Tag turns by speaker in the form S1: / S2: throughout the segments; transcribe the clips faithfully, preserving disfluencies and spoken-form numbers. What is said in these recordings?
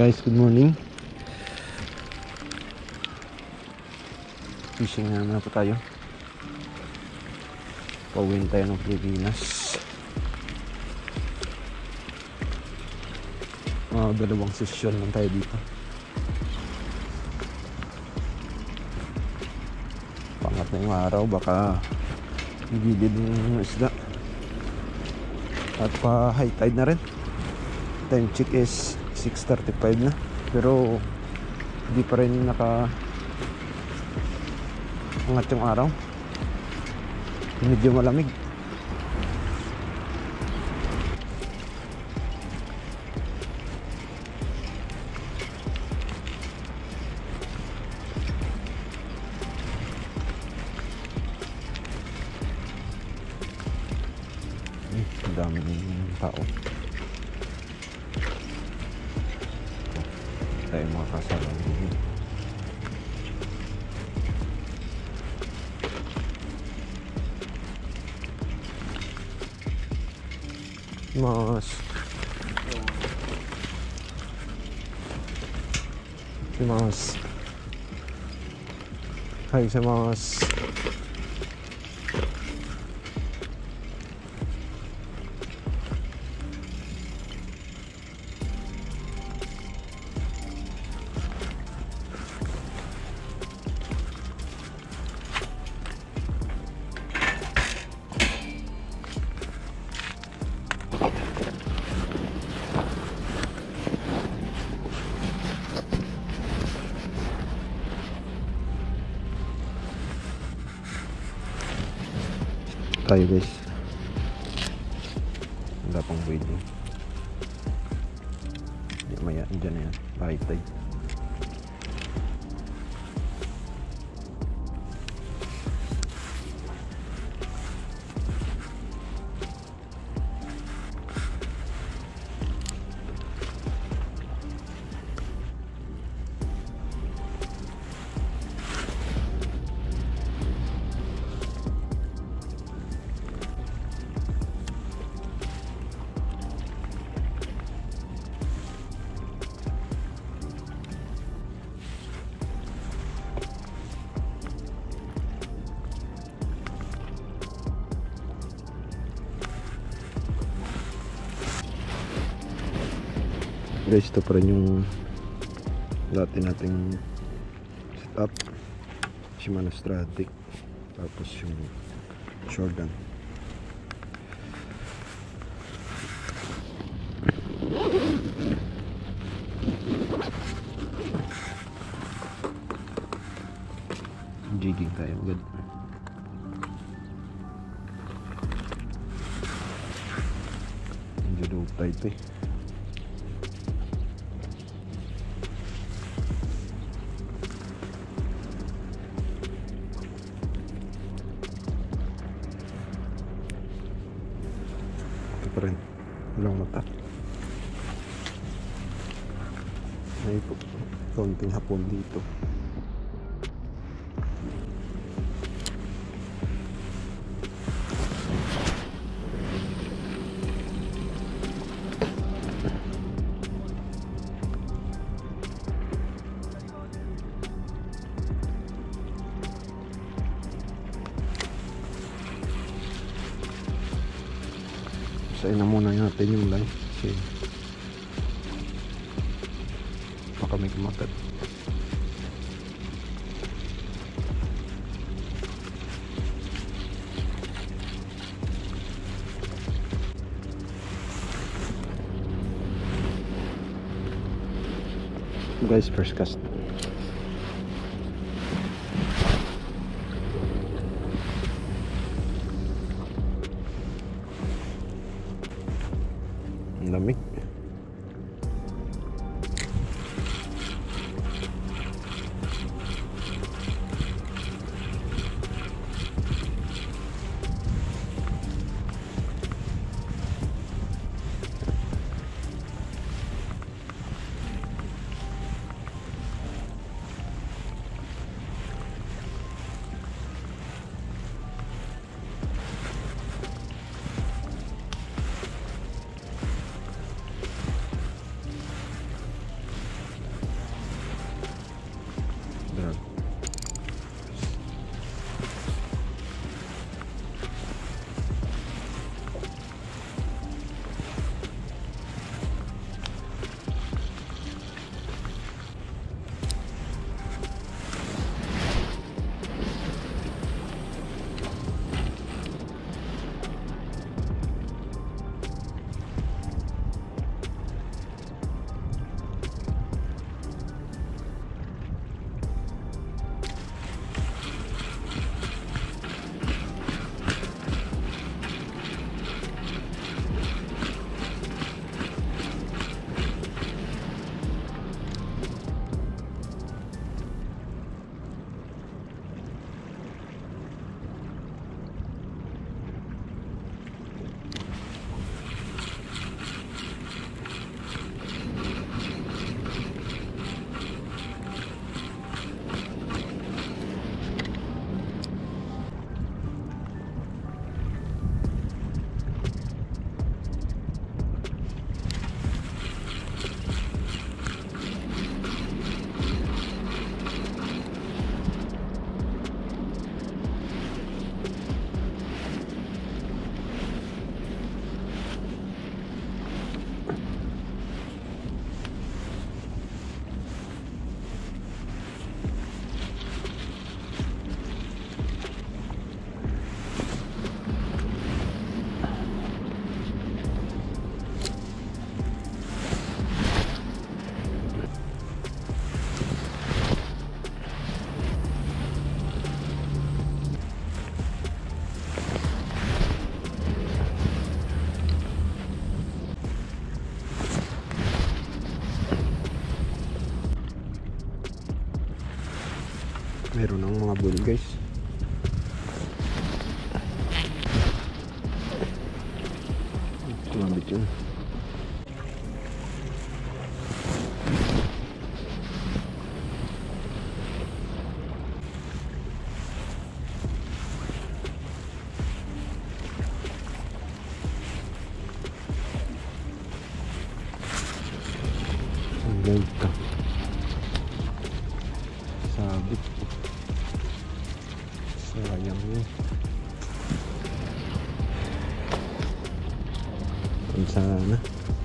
S1: Guys, good morning. Fishing na naman po tayo. Pauwiin tayo ng Pilipinas. Mga dalawang sesyon lang tayo dito. Pangat na yung araw, baka gigilid yung isda. At pa high tide na rin. Time check is six thirty-five na, pero hindi pa rin naka angat yung araw. Medyo malamig. Eh, ang daming tao. Tayo mga kasalang dito. Mas Mas Hai mas tayo guys, wala pang video. Hindi maya, dyan na yan, high tide. Guys, ito pa rin yung dati nating setup, Shimano Stratic, tapos yung Jordan. Jigging tayo agad. Medyo low tide eh. Pa rin, walang mata. May konting hapon dito. Sayin na muna natin yung line kasi baka may kumagat. Guys, first cast. Lamig. mayroon ng mga bull guys. Tumabit yun. Live ka. Sabit. Sayang yun. Kung sana.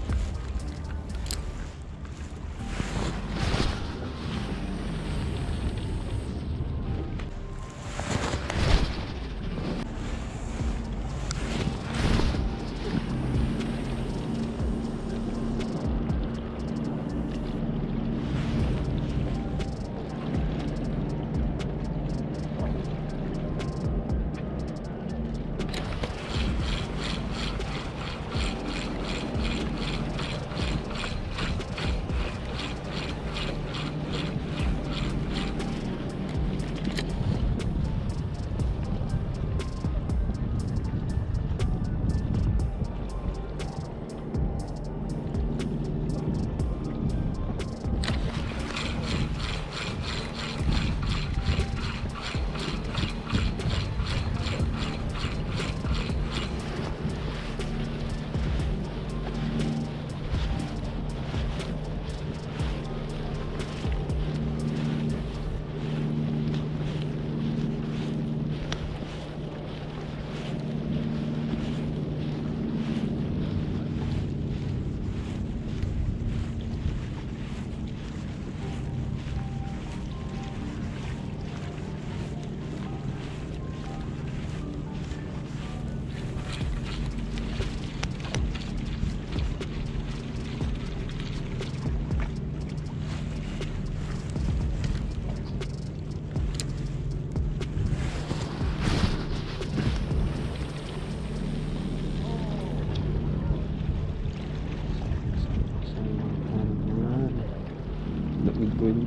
S1: Liquid.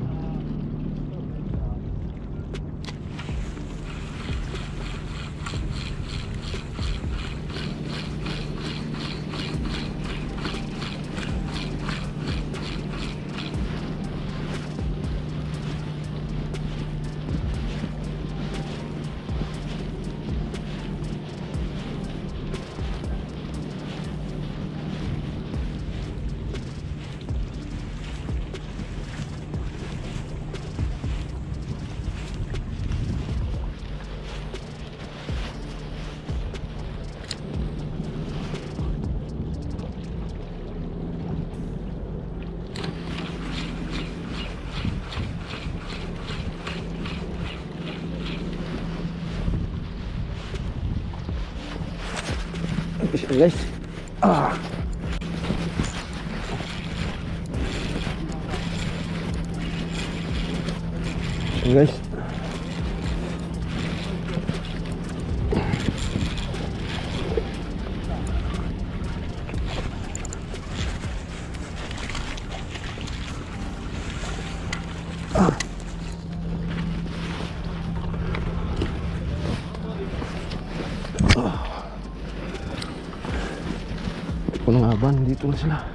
S1: Guys, ah, guys, ah. Punong aban, dito na sila.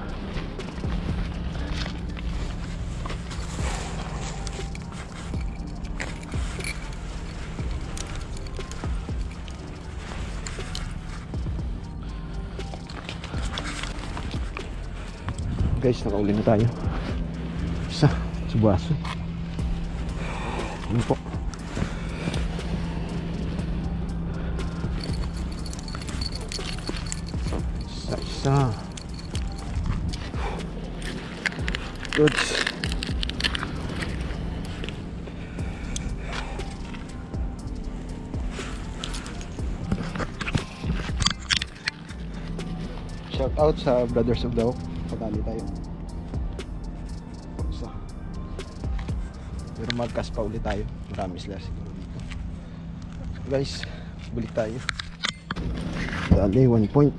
S1: Guys, nakauli na tayo. Isa, sa baso. Ano po? Isa. Good. Shout out sa Brothers of the Oak. Pagkali tayo. Isa. Pero magkas pa ulit tayo. Marami sila siguro dito. So guys, balik tayo. Dali, one point.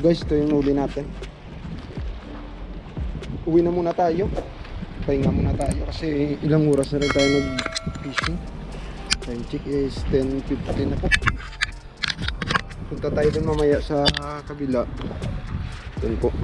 S1: Guys, ito yung huli natin. Uwi na muna tayo. Pahinga muna tayo kasi ilang oras na rin tayo nag-fishing. Time check is ten fifteen na po. Punta tayo dun mamaya sa kabila. Dun po.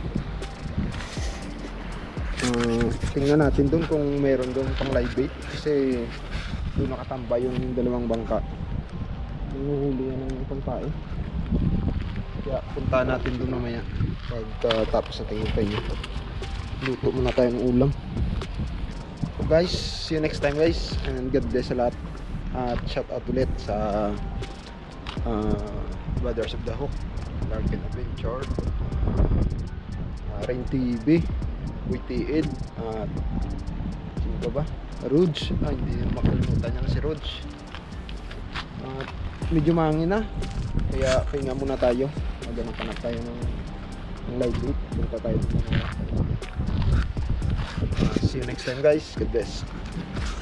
S1: Uh, tingnan natin dun kung meron dun pang live bait. Kasi dun nakatambay yung dalawang bangka. Nuhuli yan ng pangkain. Kaya punta natin dun mamaya. Pagkatapos natin yung pahinga. Luto muna tayo ng ulam. So guys, see you next time guys. And God bless a lot. At shout out ulit sa uh, Brothers of the Hook, Larkin Adventure, uh, Rain T V, Witty Ed, at sino ba ba? Rouge. Ah, hindi na makalimutan niya na si Rouge. At medyo mahangin na, kaya pahinga muna tayo. Maghanap pa na tayo ng, ng live bait. Punta tayo ng mga uh, see you next time guys. God bless.